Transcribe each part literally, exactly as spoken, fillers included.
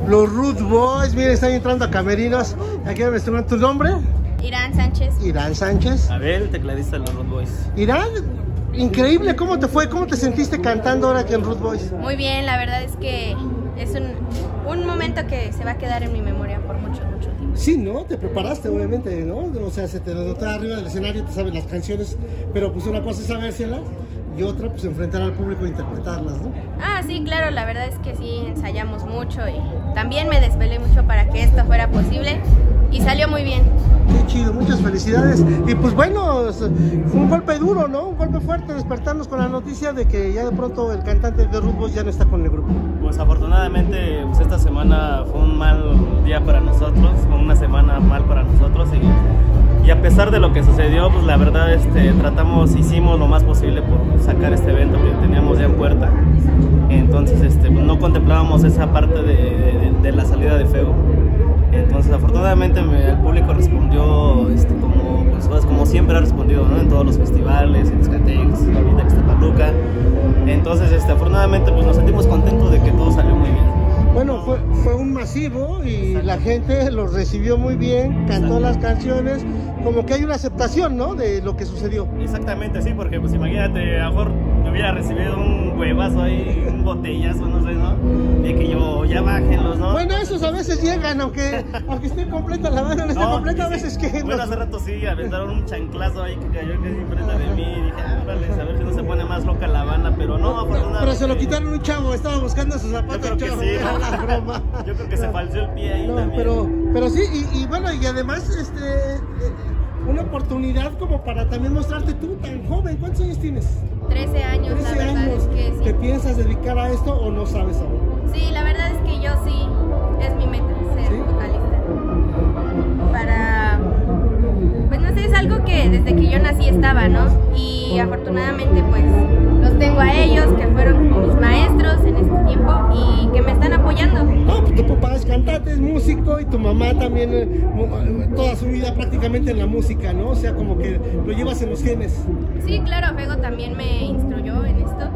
los Rude Boys. Miren, están entrando a camerinos. Aquí me estoy tu nombre. Irán Sánchez. Irán Sánchez. Abel, tecladista de los Rude Boys. Irán, increíble, ¿cómo te fue? ¿Cómo te sentiste cantando ahora aquí en Rude Boys? Muy bien, la verdad es que es un, un momento que se va a quedar en mi memoria por mucho, mucho tiempo. Sí, ¿no? Te preparaste, obviamente, ¿no? O sea, se te notaba arriba del escenario, te sabes las canciones, pero pues una cosa es sabérselas y otra, pues enfrentar al público e interpretarlas, ¿no? Ah, sí, claro, la verdad es que sí, ensayamos mucho y también me desvelé mucho para que esto fuera posible y salió muy bien. Qué chido, muchas felicidades. Y pues bueno, fue un golpe duro, ¿no? Un golpe fuerte despertarnos con la noticia de que ya de pronto el cantante de Rude Boys ya no está con el grupo. Pues afortunadamente pues esta semana fue un mal día para nosotros, fue una semana mal para nosotros y, y a pesar de lo que sucedió, pues la verdad este, tratamos, hicimos lo más posible por sacar este evento que teníamos ya en puerta. Entonces este, pues no contemplábamos esa parte de, de, de la salida de Fego. Entonces afortunadamente me, el público respondió este, como, pues, como siempre ha respondido, ¿no? En todos los festivales, en Escatex, ahorita en Ixtapaluca. Entonces este, afortunadamente pues, nos sentimos contentos de que todo salió muy bien. Bueno, fue, fue un masivo y Exacto. La gente los recibió muy bien, cantó Exacto. Las canciones, como que hay una aceptación, ¿no? De lo que sucedió. Exactamente, sí, porque pues imagínate, a lo mejor me hubiera recibido un huevazo ahí, un botellazo, no sé, ¿no? De que yo, ya bájenlos, ¿no? Bueno, esos a veces llegan, aunque, aunque esté completa la banda, no esté no, completa, a veces que... Bueno, hace rato sí, aventaron un chanclazo ahí que cayó casi enfrente de mí y dije, ah, vale, a ver si no se pone más loca la banda, pero no, afortunadamente... Pero se lo quitaron un chavo, estaba buscando sus zapatos, yo creo chavo. Que sí, la broma. Yo creo que se falseó el pie ahí no, también. Pero, pero sí, y, y bueno, y además, este... una oportunidad como para también mostrarte tú tan joven. ¿Cuántos años tienes? trece años, trece la verdad años. Es que sí. ¿Te piensas dedicar a esto o no sabes aún? Sí, la verdad es que yo sí, es mi meta ser ¿Sí? vocalista. Para, pues no sé, es algo que desde que yo nací estaba, ¿no? Y afortunadamente pues los tengo a ellos, que fueron mis maestros en este tiempo y que me están apoyando. No, pues tu papá es cantante, es músico y tu mamá también eh, toda su vida prácticamente en la música, ¿no? O sea, como que lo llevas en los genes. Sí, claro, Fego también me instruyó en esto.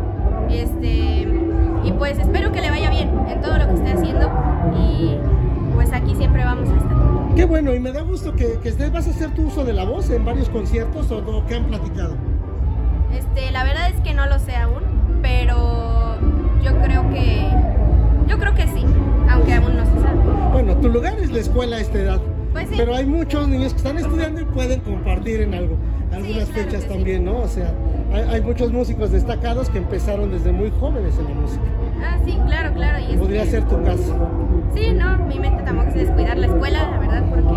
Este, y pues espero que le vaya bien en todo lo que esté haciendo y pues aquí siempre vamos a estar. Qué bueno, y me da gusto que, que estés, vas a hacer tu uso de la voz en varios conciertos o, o que han platicado. Este, la verdad es que no lo sé aún, pero yo creo que yo creo que sí, aunque aún no se sabe. Bueno, tu lugar es la escuela a esta edad. Pues sí. Pero hay muchos niños que están estudiando y pueden compartir en algo, algunas sí, claro fechas también, sí. ¿no? O sea, hay, hay muchos músicos destacados que empezaron desde muy jóvenes en la música. Ah, sí, claro, claro. Y podría es que... ser tu caso. Sí, no, mi mente tampoco es descuidar la escuela, la verdad, porque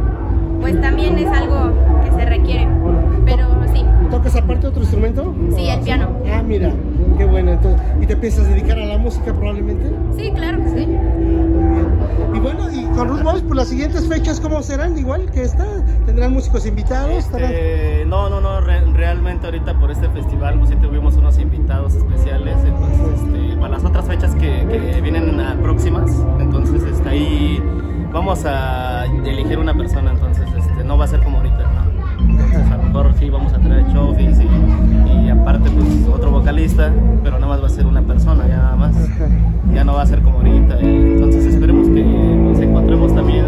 pues también es algo que se requiere, pero sí. ¿Tocas aparte otro instrumento? Sí, el piano. Ah, mira, qué bueno. Entonces, ¿y te piensas dedicar a la música probablemente? Sí, claro que sí. Muy bien. Y bueno, y con Rude Boys, pues las siguientes fechas, ¿cómo serán? Igual que esta, ¿tendrán músicos invitados? Este, no, no, no, re realmente ahorita por este festival pues sí tuvimos unos invitados especiales, entonces este, para las otras fechas que, que vienen a próximas, entonces este, ahí vamos a elegir una persona, entonces este, no va a ser como ahorita, ¿no? Entonces a lo mejor sí vamos a tener chofis y, y aparte pues otro vocalista, pero nada más va a ser una persona, ya nada más, ya no va a ser como ahorita, y entonces esperemos que nos encontremos también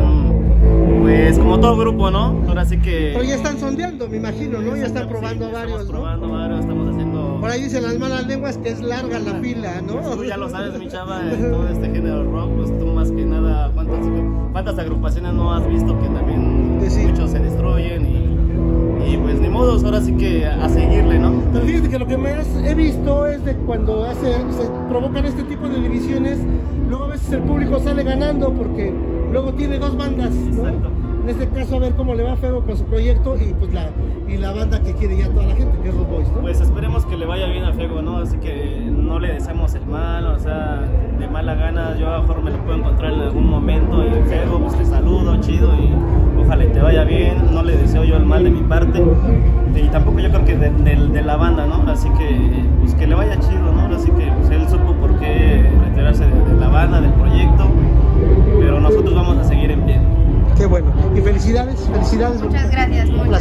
pues como todo grupo, ¿no? Ahora sí que... Pero ya están sondeando, me imagino, ¿no? Ya están probando sí, varios, estamos ¿no? probando varios, estamos haciendo... Por ahí dicen las malas lenguas que es larga la fila, ¿no? Pues tú ya lo sabes, mi chava, en todo este género rock, pues tú más que nada, ¿cuántas, cuántas agrupaciones no has visto que también sí. muchos se destruyen y, y pues ni modos, ahora sí que a seguirle, ¿no? Pero fíjate que lo que más he visto es de cuando hace, se provocan este tipo de divisiones, luego a veces el público sale ganando porque luego tiene dos bandas, ¿no? Exacto. En este caso, a ver cómo le va a Fego con su proyecto y pues la, y la banda que quiere ya toda la gente, que es Rude Boys, ¿no? Pues esperemos que le vaya bien a Fego, ¿no? Así que no le deseamos el mal, o sea, de mala gana, yo a lo mejor me lo puedo encontrar en algún momento y Fego, pues te saludo, chido, y ojalá te vaya bien, no le deseo yo el mal de mi parte, y tampoco yo creo que de, de, de la banda, ¿no? Así que, pues que le vaya chido, ¿no? Así que pues, él supo por qué retirarse de, de la banda, del proyecto, pero nosotros vamos a seguir en pie. Qué bueno. Y felicidades, felicidades. Muchas gracias. Muchas